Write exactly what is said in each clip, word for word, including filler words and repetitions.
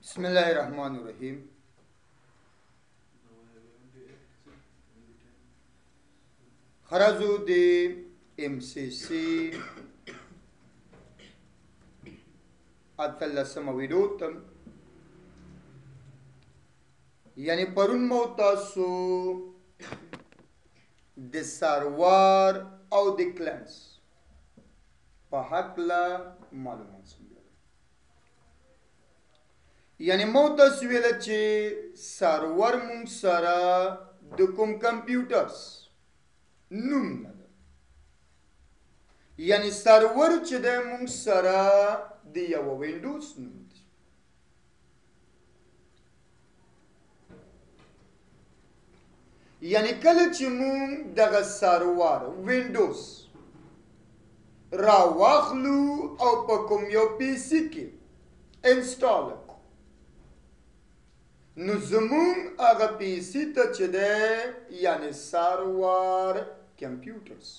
बिस्मिल्लाहिर्रहमानिर्रहीम। खराजू दे M C C atallasa mawidotam yani parun mawtasu de sarwar او de clans په حق لا معلومات سمجل yani mawtas ویل چې سرور مونږ سره د کوم کمپیوټرز نوم نه ده yani سرور چې د مونږ سره د یو وینډوز نوم دی یعنی کله چې مونږ دغه سرور وینډوز را واخلو او په کوم یو پی سي کې انسټال کړو نو زمونږ هغه پی سي ته چې دی یعنی سرور کمپیوټرز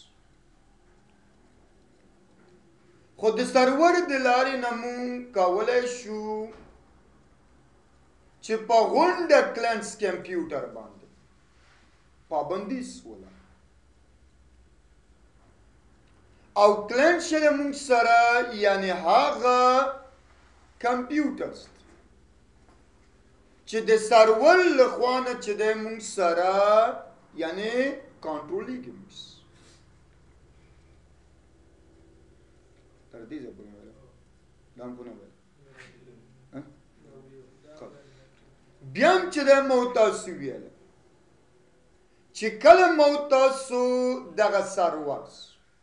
خو د سرور د لارې نه مونږ کولی شو چې په غونډه کلنس کمپیوټر باندې پابندي سوله او کلنس چې مونږ سره یعنی هغه کمپیوټرز چې د سرور له خوا نه چې دی مونږ سره یعنی کنټرولیږي مونږ تر دې ځای پورې ویل دا هم پونه ویل بیا هم چې دی مو تاسو ویل چې کله مو تاسو دغه سرورز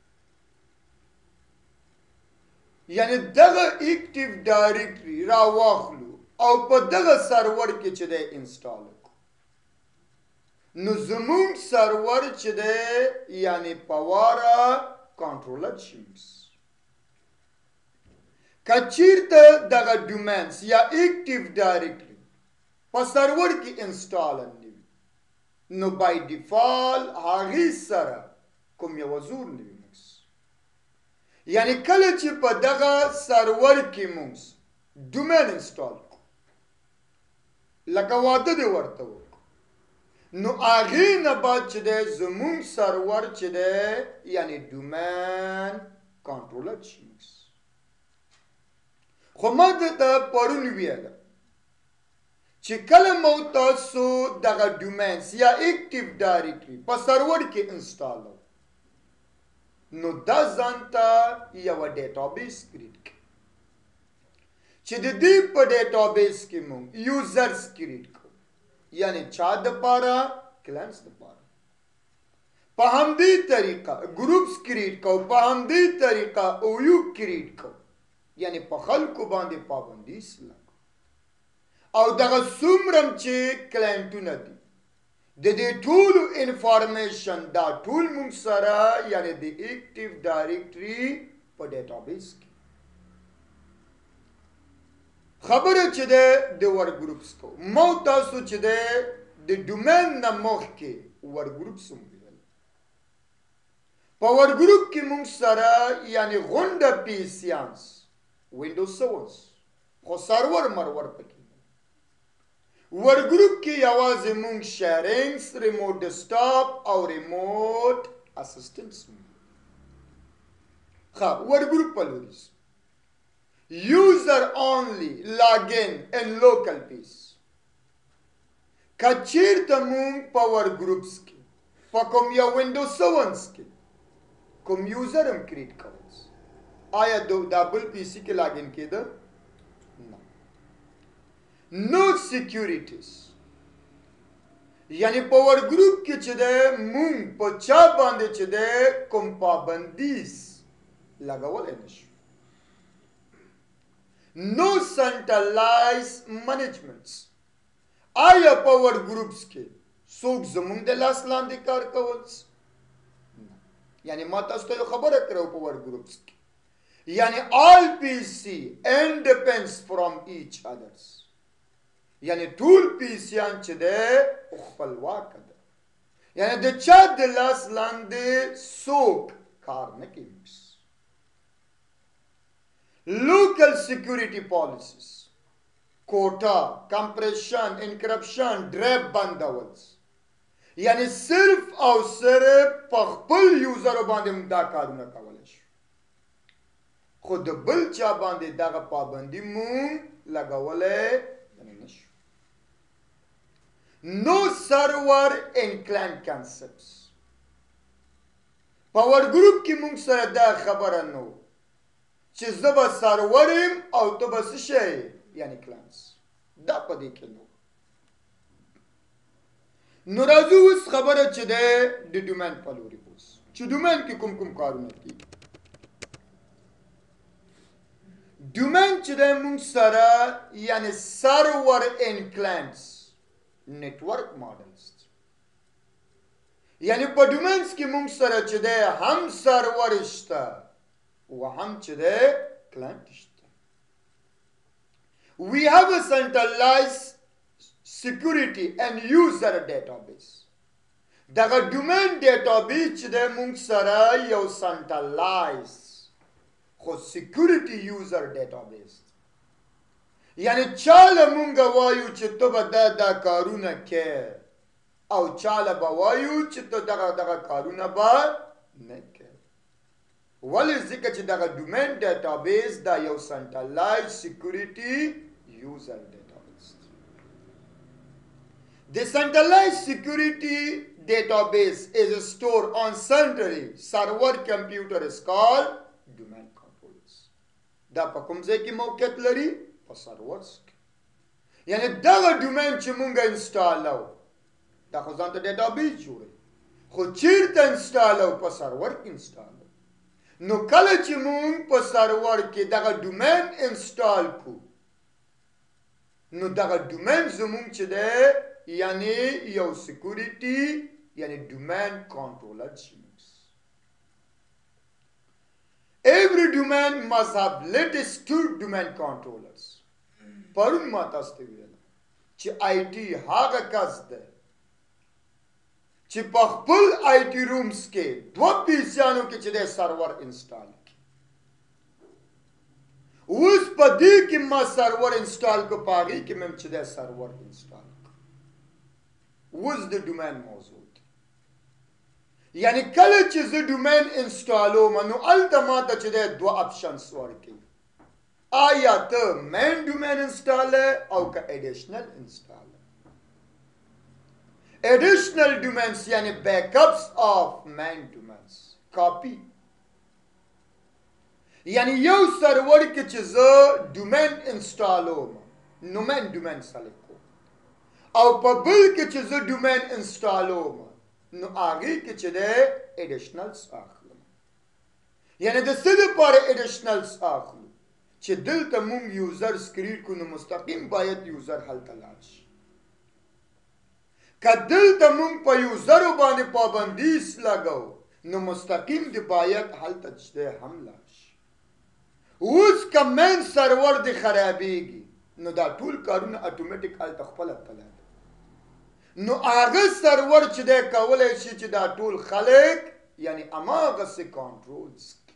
یعنی دغه اکټیو ډایرکټري را واخلو او په دغه سرور کې چې دی انسټال کړو نو زمونږ سرور چې دی یعنی په واره کنټرولر شي که چیرته دغه ډومینز یا اکټیو ډایرکټري په سرور کې انسټال نه وي نو بای ډیفالت هغې سره کوم یوه زور نه وي موږ یعنی کله چې په دغه سرور کې موږ ډومین انسټال کړو لکه واده دې ورته وکړو نو هغې نه بعد چې دی زمونږ سرور چې دی یعنی ډومین کنټرولر شي خو ما درته پرون ویله چې کله مو تاسو دغه ډومینز یا اکټیو ډایرکټري په سرور کې انسټال نو دا ځان ته یوه ډیټابیس کریټ کړي چې د دې په ډیټابیس کې مونږ یوزرز کریټ کړو یعنی چا دپاره کلینس دپاره په همدې طریقه ګروپس کریټ کړو په همدې طریقه اویو کریټ کړو یعنی په خلکو باندې پابندي سله او دغه څومره چې کلاینټونه دي د دې ټولو انفارمیشن دا ټول موږ سره یعنی د اکټیو ډایرکټري په ډیټابیس کې خبره چې ده د ور ګروپس کو مو تاسو چې ده د ډومین نه مخکې ور ګروپس هم ویل په ور ګروپ کې موږ سره یعنی غونډه پیسیانس وینډوز سوس خو سرور مرور پکې ور ګروپ کې یوازې مونږ شیرینګز ریموټ ډیسکټاپ او ریموټ اسسټنټس ښه ور ګروپ په لوري یوزر اونلی لاګین ان لوکل پیس که چیرته مونږ په ور ګروپس کې په کوم یو وینډوز سونس کې کوم یوزر هم کریټ کوو آیا دو دا بل پی سی کې لاګین کېده نه نو سیکیوریټیز یعنی په ور ګروپ کې چې ده مونږ په چا باندې چې ده کوم پابندیز لګولی نه شو نو سنټرلایز منیجمنټس آیا په ور ګروپس کې څوک زمونږ د لاس لاندې کار کول یعنی ما تاسو ته یو خبره کړو په ور ګروپس کې یعنی all پی سی independence from each others یعنی ټول پی سیان چې ده خپلواک ده یعنی د چا د لاس لاندې څوک کار نه کوي local security policies کوټا کمپریشن انکرپشن ډرایو بندول یعنی صرف او صرف په خپل یوزر باندې موږ دا کارونه کولی شو خو د بل چا باندې دغه پابندي مونږ لګولی نه شو. نو سرور ان کلاینټ کنسپټس پاور ګروپ کې مونږ سره دا خبره نه و چې زه به سرور یم او ته به څه شی یعنی کلاینټس دا په دې کې نه نو راځو اوس خبره چې ده د ډومین په لوري اوس چې ډومین کې کوم کوم کارونه کېږي. ډومین چې ده مونږ سره یعنی سرور ان کلاینټس نیټورک ماډلز یعنی په ډومینز کې مونږ سره چې ده هم سرور شته و هم چې ده کلاینټ شته. We have a centralized security and user database. دغه ډومین ډیټابیس چې ده مونږ سره یو centralized خو security user database یعنی چاله مونږ وایو چې ته به دا دا کارونه کې او چاله به وایو چې ته دغه دغه کارونه به نه کې. ولې ځکه چې دغه ډومین ډیټابیس دا یو سنټرلایز سیکورټي یوزر ډیټابیس دی. The centralized security database is stored on centrally server computer is called domain controllers. دا په کوم ځای کې موقعیت لري؟ په سرورز کې. یعنی دغه ډومین چې مونږ انسټالو دا خو ځان ته ډیټابیس جوړوي خو چیرته انسټالو؟ په سرور کې انسټالو. نو کله چې مونږ په سرور کې دغه ډومین انسټال کو نو دغه ډومین زمونږ چې ده یعنی یو سیکورټي یعنی ډومین کنټرولر شي. Every domain must have latest two domain controllers. پرون ما تاسو ته ویل چې آی ټي هغه کس ده چې په خپل آی ټي رومز کې دوه پیسیانو کې چې د سرور انسټال کړي. اوس په دې کې ما سرور انسټال کو پاږي کې مم چې د سرور انسټال کو اوس د ډومین موضوع یعنی کله چې زه ډومین انسټالوم نو هلته ماته چې دی دوه اپشنس ورکوي آیا ته مین ډومین انسټاله او که ایډیشنل انسټاله. ایډیشنل ډومینس یعنی بیکاپس آف مین ډومینس کاپی یعنی یو سرور کې چې زه ډومین انسټالوم نو مین ډومین سلیکټ کوم او په بل کې چې زه ډومین انسټالوم نو هغې کې چې دی ایډیشنلز اخلم. یعنی د څه دپاره ایډیشنلز اخلو چې دلته مونږ یوزر سکریټ کو نو مستقیم باید یوزر هلته لاړ شي. که دلته مونږ په یوزرو باندې پابندیس لګو نو مستقیم دی باید هلته چې دی هم لاړ شي. اوس که مین سرور دی خرابېږي نو دا ټول کارونه اتوماتیک هلته خپله تللی نو هغه سرور چې دی کولی شي چې دا ټول خلک یعنی هماغسې کنټرولز کړي.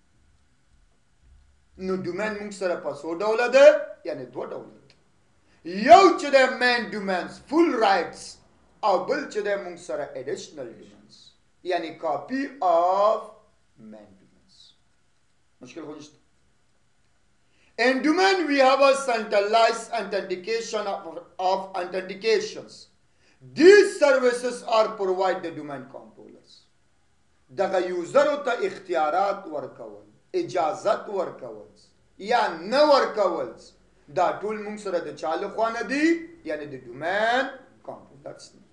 نو ډومین مونږ سره په څو ډوله ده یعنی دوه ډوله ده. یو چې دی مین ډومینز فول رایټس او بل چې دی مونږ سره ایډیشنل ډومینز یعنی کاپی آف مین ډومینز. مشکل خو نشته. In domain we have a centralized authentication of, of authentications. These services are provided the domain controllers. دغه یوزرو ته اختیارات ورکول اجازت ورکول یا نه ورکول دا ټول مونږ سره د چا لخوا نه دي یعنی د ډومین کنټرولرز دي.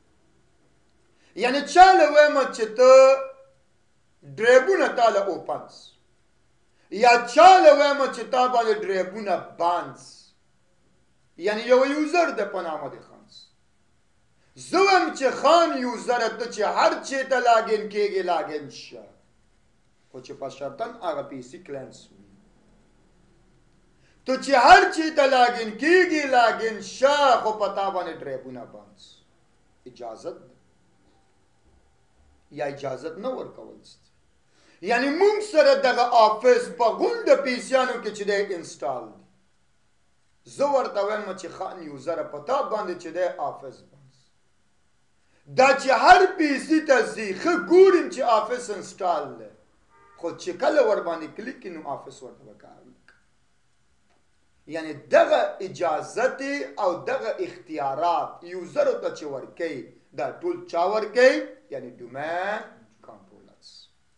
یعنی چاله وایم چې ته ډرایبونه تاله اوپنز یا چاله وایم چې تا باندې ډرایبونه بانز یعنی یو یوزر د په نامه دی خانس زه وایم چې خان یوزر ته چې هر چی ته لاګین کېږي لاګین شه خو چې په شرطن هغه پیسي کلینس وي. تو چې هر چی ته لاګین کېږي لاګین شه خو په تا باندې ډرایبونه بانز اجازت یا اجازت نه ورکول یعنی مونږ سره دغه آفس په غونډه پیسیانو کې چې دی انسټال دی زه ورته وایم چې ښه یوزره په تا باندې چې دی آفس باندې دا چې هر پی سي ته ځي ښه ګورم چې آفس انسټال دی خو چې کله ور باندې کلیک کړي نو آفس ورته به کار نه کوي. یعنې دغه اجازت او دغه اختیارات یوزرو ته چې ورکوي دا ټول چا ورکوي یعنې ډومین کنټرولرز.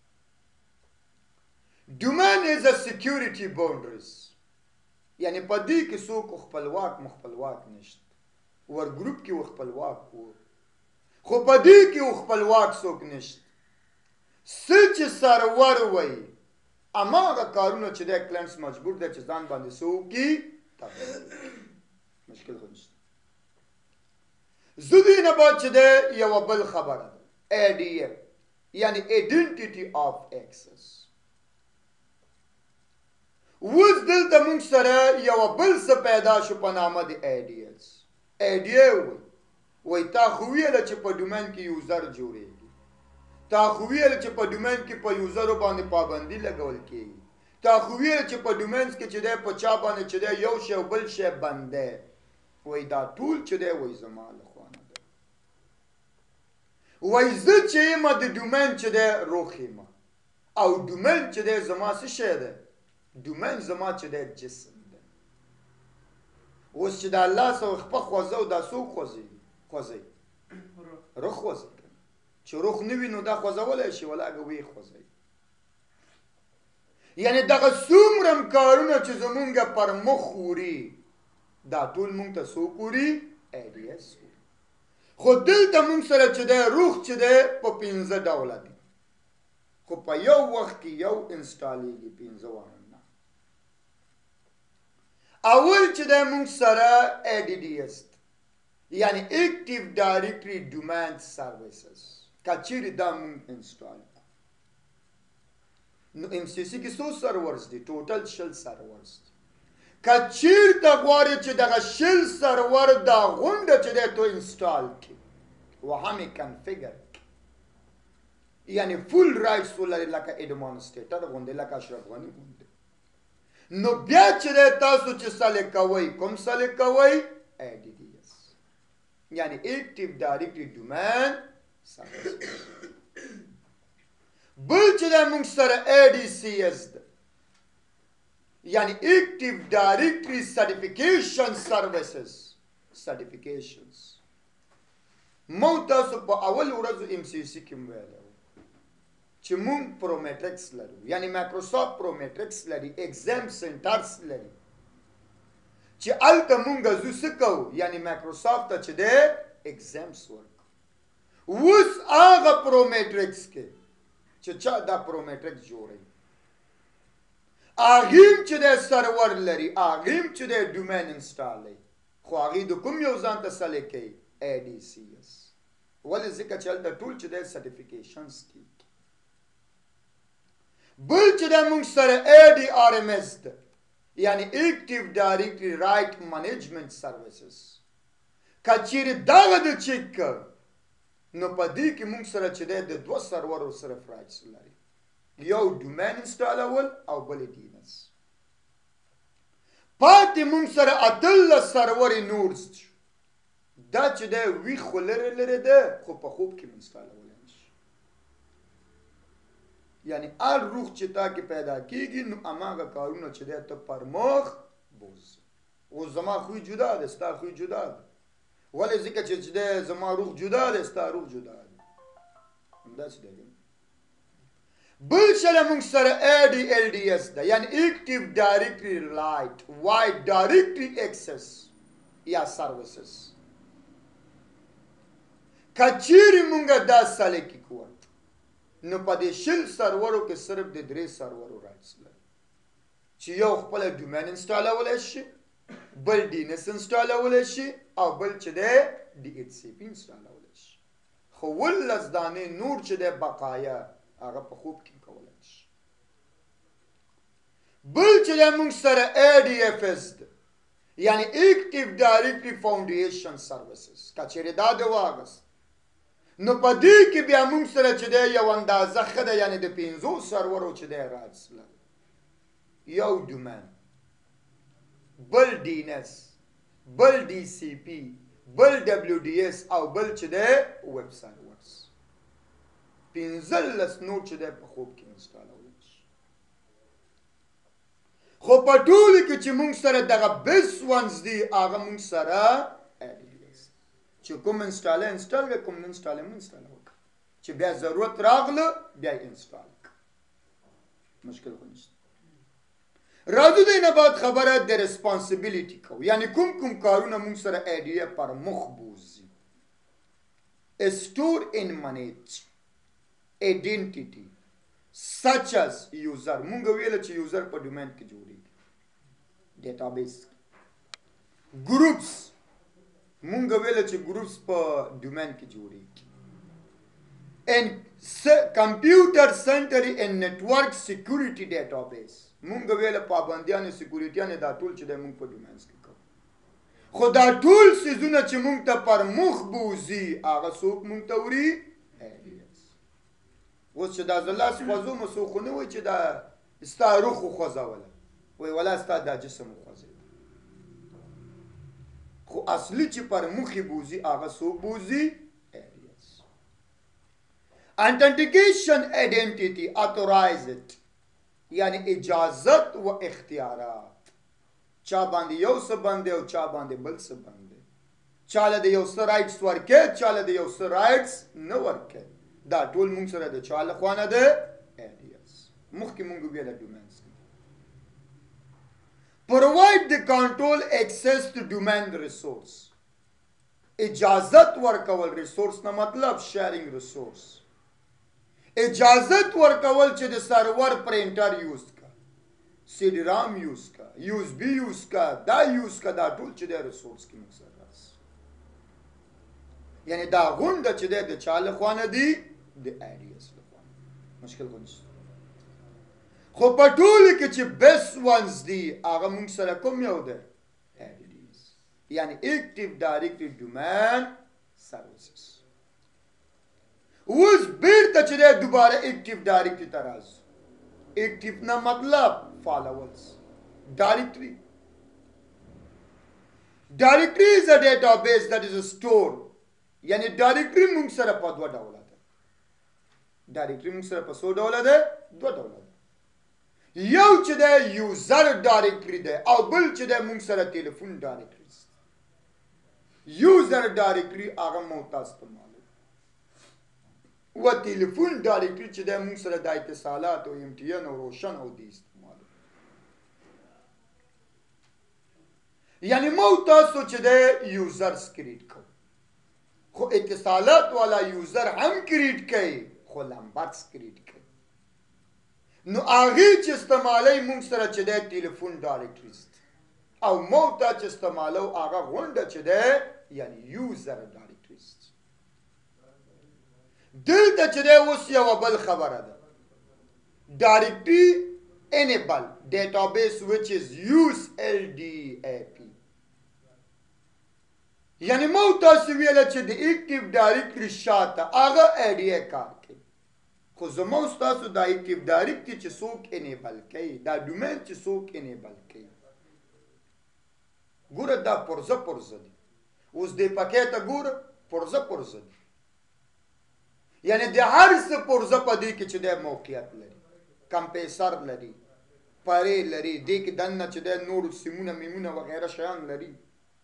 ډومین از ا سیکیورټي باونډریز یعنې په دې کې څوک خپلواک مخپلواک نشته. ور ګروپ کې و خپلواک و خو په دې کې و خپلواک څوک نشته. څه چې سرور وایي هماغه کارونه چې دی کلاینټس مجبور دی چې ځان باندې څه وکړي مشکل خو نشته. زه دې نه بعد چې دی یوه بل خبره ده ای ډي اف یعنې ایډنټیټي آف اکسس. اوس دلته موږ سره یوه بل څه پیدا شو په نامه د ای ډي ایس. ای ډي ای وایي وایي تا خو ویله چې په ډومین کې یوزر جوړېږي تا خو ویل چې په ډومین کې په یوزرو باندې پابندي لګول کېږي تا خو ویل چې په ډومینز کې چې دی په چا باندې چې دی یو شی او بل شی بند دی. وایي دا ټول چې دی وایي زما لخوا نه دی. وایي زه چې یم د ډومین چې دی روح یم او ډومین چې دی زما څه شی دی ډومین زما چې دی جسم دی. اوس چې د الله څخه خپه خوځه او دا څوک خوځوي خوځوي روح خوځوي چې روح نه وي نو دا خوځولی شي ولاږه ویې خوځوي. یعنې دغه څومره کارونه چې زمونږ پر مخ وړي دا ټول مونږ ته څوک وړي ای ډي ایس. خو دلته مونږ سره چې دی روح چې دی په پنځه ډوله دي خو په یو وخت کې یو انسټالېږي پنځه واړه نه. اول چې دی مونږ سره ای ډي ډي ایس یعنې اکټیو ډایرکټري ډومین سروسز که چیرې دا مونږ انسټال کړو نو ایم سی سی کې څو سرورز دي ټوټل شل سرورز دي. که چیرته غواړې چې دغه شل سرور دا غونډه چې دی تو انسټال کړي و هم یې کنفیګر کړي یعنې فول رایټس ولري لکه ایډمانسټریټر غوندې لکه اشرف غني غوندې نو بیا چې دی تاسو چې سلیکټ کوئ کوم سلیکټ کوئ ای ډي ډي ایس یعنې اکټیو ډایرکټري ډومین بل چې دی مونږ سره ای ډي سی ایس ده یعنې اکټیو ډایرکټري سرټیفیکیشن سروسز سرټیفیکیشنز. مو تاسو په اول ورځو ایم سی سی کې ویلی چې مونږ پرومیټرکس لرو یعنې مایکروسافټ پرومیټرکس لري ایگزام سنټرز لري چې هلته مونږ ځو څه کوو یعنې مایکروسافټ ته چې دی ایگزامس ورکوو. اوس هغه پرومیټرکس کې چې چا دا پرومیټرکس جوړوي هغې هم چې دی سرور لري هغې هم چې دی ډومین انسټالوي خو هغې د کوم یو ځان ته سلیکټ کوي ای ډي سی ایس. ولې ځکه چې هلته ټول چې دی سرټیفیکیشنز کېږي. بل چې دی مونږ سره ای ډي آر ایم ایس ده یعنې اکټیو ډایرکټري رایټ منیجمنټ سروسز. که چیرې دغه د چیک کړ نو په دې کې مونږ سره چې دی د دوه سرورو صرف رایټس لري یو ډومین انسټالول او بل ډي این ایس. پاتې مونږ سره اتلس سرورې نور شو دا چې دی ویښ خو لرې لرې ده خو په خوب کې انسټالولی نه شي. یعنې هر روح چې تا کې پیدا کېږي نو هماغه کارونه چې دی ته پر مخ بوځي. اوس زما خوی جدا ده ستا خوی جدا ده ولې ځکه چې دی زما روح جدا دی ستا روح جدا دی همداسې دی. بل شله مونږ سره ای ډي ایل ډي ایس ده یعنې اکټیو ډایرکټري لایټ وایډ ډایرکټري اکسس یا سروسز. که چیرې مونږ دا سلیکټ کړو نو په دې شل سرورو کې صرف د درې سرورو رایټس لري چې یو خپله ډومین انسټالولی شي بل ډي این ایس انسټالولی شي او بل چې دی ډي ایچ سی پي انسټالولی شي. خو ولس دانې نور چې دی بقایا هغه په خوب کې کولی شي. بل چې دی مونږ سره ای ډي ایف ایس ده یعنې اکټیو ډایرکټري فاونډیشن سروسز. که چیرې دا د واغست نو په دې کې بیا مونږ سره چې دی یو اندازه ښه ده یعنې د پنځو سرورو چې دی رایټس لري یو ډومین بل ډینس بل ډي سي پي بل ډبلیو ډي ایس او بل چې دی ویب سرورز پنځلس نور چې دی په خوب کې انسټالولی شي. خو په ټولو کې چې موږ سره دغه بیس ونز دي هغه موږ سره ایډیس چې کوم انسټال انسټال کړه کوم انسټال هم انسټال وکړه چې بیا ضرورت راغله بیا انسټال کړه مشکل خو نشته. راځو دې نه بعد خبره د ریسپانسیبیلیټي کوو یعنی کوم کوم کارونه موږ سره ایډیا پر مخ بوزي. اسټور ان منیج identity such as user مونږ ویل چې یوزر په ډومین کې جوړیږي ډیټابیس ګروپس مونږ ویل چې ګروپس په ډومین کې جوړیږي and computer center and network security database مونږ ویل پابندیان سکیورټیان دا ټول چې د مونږ په ډومینز کې کوو خو دا ټول سيزونه چې مونږ ته پر مخ بوزي هغه څوک مونږ ته وري اوس چې دا زلاس خوځو مو څوک نه وایي چې دا ستا روح وخوځوله وایي ولا ستا دا جسم وخوځېد خو اصلي چې پر مخې بوزي هغه څوک بوزي authentication identity authorized یعنی اجازت و اختیارات چا باندې یو څه باندې او چا باندې بل څه باندې چاله د یو څه رایټس ورکې چاله د یو څه رایټس نه ورکې دا ټول مونږ سره د چاله خوانه ده ایډیاس مخکې مونږ ویل ډومینز provide the control access to domain resource اجازت ورکول ریسورس نه مطلب شیرینګ ریسورس اجازت ورکول چې د سرور پرینټر یوز کا سی ډي رام یوز کا یو اس بی یوز کا دا یوز کا دا ټول چې د ریسورس کې مقصد راځي یعنی دا غونډه چې د چاله خوانه دي د ایډیاس لپاره مشکل ونشي خو په ټول کې چې بیس وانز دي هغه موږ سره کوم یو ده ایډیاس یعنی اکټیو ډایرکټری ډومین سروسز اوس بیرته چې دی دوباره اکټیو ډایرکټري ته راځو اکټیو نه مطلب فالوورز ډایرکټري ډایرکټري از ا ډیټابیس دیٹ از stored یعنی ډایرکټري موږ سره په دوه ډوله ده ډایرکټري موږ سره په څو ډوله ده دوه ډوله ده یو چې دی یوزر ډایرکټري ده او بل چې دی موږ سره ټلیفون ډایرکټري یوزر ډایرکټري هغه مو تاسو ته و تلیفون ډایرکټري چې د موږ سره د اتصالات او ام ټي ان او روشن او دي استعمال یعنی مو تاسو چې د یوزرز کریټ کو خو اتصالات والا یوزر هم کریټ کوي خو لمبرز کریټ کوي نو هغه چې استعمالي موږ سره چې د ټلیفون ډایرکټري او مو تاسو چې استعمالو هغه غونډه چې د یعنی یوزر ډایرکټري دلته چې دی اوس یوه بل خبره ده ډایرکټري انیبل ډیټابیس وچ از یوز ال ډي اے پي یعنی مو تاسو ویله چې د اکټیو ډایرکټري شاته هغه ایډیا کار کوي خو زما ستاسو د اکټیو ډایرکټري چې څوک انیبل کوي دا ډومین چې څوک انیبل کوي ګوره دا پرزه پرزه دي اوس دې پکې ته ګوره پرزه پرزه دي یعنی د هر څه پرزه په دې کې چې د موقعیت لري کمپیسر لري پرې لري دې کې دنه چې د نور سیمونه میمونه وغیره شیان لري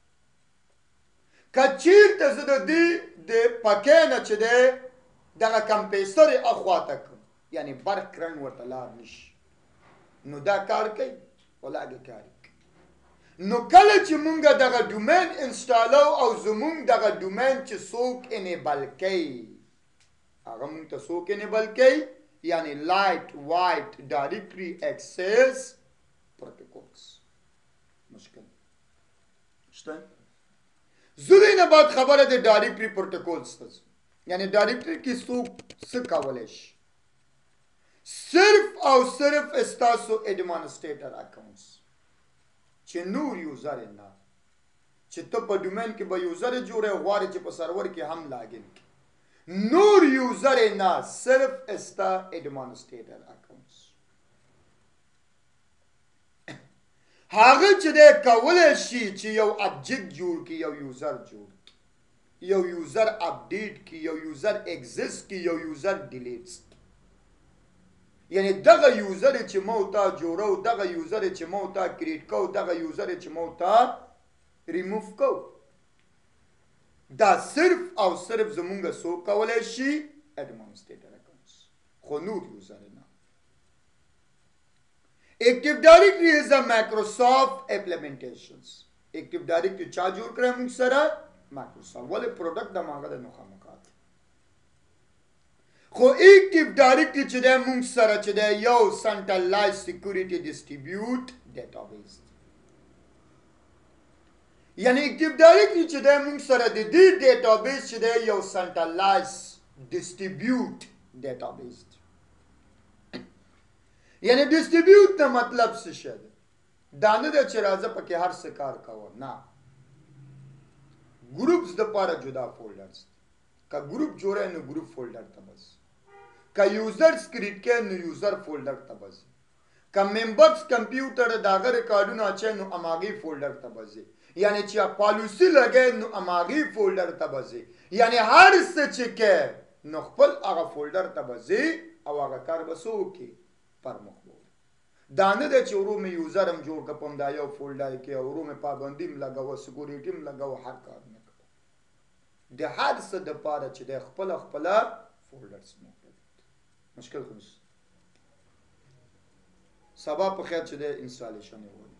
کچیرته زه د دې د پکې نه چې د دغه کمپیسر اخواته کوم یعنی برق کرنټ ورته لار نشي نو دا کار کوي ولاګه کار نو کله چې مونږ دغه ډومین انسټالو او زمونږ دغه ډومین چې څوک انیبل کوي هغه مونږ ته څوک انیبل کوي یعنی لایټ وایټ ډایرکټري اکسس پروتوکولز مشکل شته زه نه بعد خبره د ډایرکټري پروتوکولز ته یعنی ډایرکټري کې څوک څه کولای شي صرف او صرف استاسو ایڈمنسټریټر اکاونټس چې نور یوزر نه چې ته په ډومین کې به یوزر جوړه غواړي چې په سرور کې هم لاګین کی نور یوزر نه صرف استا ایڈمنسټریټر اکاونټس هغه چې دی کولی شي چې یو ابجیکټ جوړ کړي یو یوزر جوړ کړي یو یوزر اپډیټ کړي یو یوزر ایگزیسټ کړي یو یوزر ډیلیټ یعنی دغه یوزر چې مو تا جوړو دغه یوزر چې مو تا کریټ کو دغه یوزر چې مو تا ریموف کو دا صرف او صرف زمونږ سو کولی شي ایڈمنسټریټر اکاونټس خو نور یوزر نه Active Directory is a Microsoft implementations. Active Directory چا جوړ کړی موږ سره Microsoft ولې پروډکټ د ماغه د نوخامکات خو Active Directory چې د موږ سره چې د یو centralized security distribute database یعنی Active Directory چې د موږ سره د دې database چې د یو centralized distribute database یعنی ډیسټریبیوټ ته مطلب څه شی دی دا نه ده چې راځه پکې هر څه کار کوه نه ګروپس دپاره جدا فولډرز که ګروپ جوړی نو ګروپ فولډر ته بځي که یوزرز کریټ کوي نو یوزر فولډر ته بځي که ممبرز کمپیوټر د هغه ریکارډونه اچوي نو هماغې فولډر ته بځي یعنی چې پالیسي لګوي نو هماغې فولډر ته بځي یعنی هر څه چې کوي نو خپل هغه فولډر ته بځي او هغه کار به څه وکړي پرمخ بوړي دا نه دی چې ورو مې یوزر هم جوړ کړم دا یو فولډر کې ورو مې پابندي هم لګوه سکورټي هم لګوه هر کار نه کوه د هر څه دپاره چې دی خپله خپله فولډرز موجود مشکل خو سبا په خیر چې دی انسټالیشن یې وکړي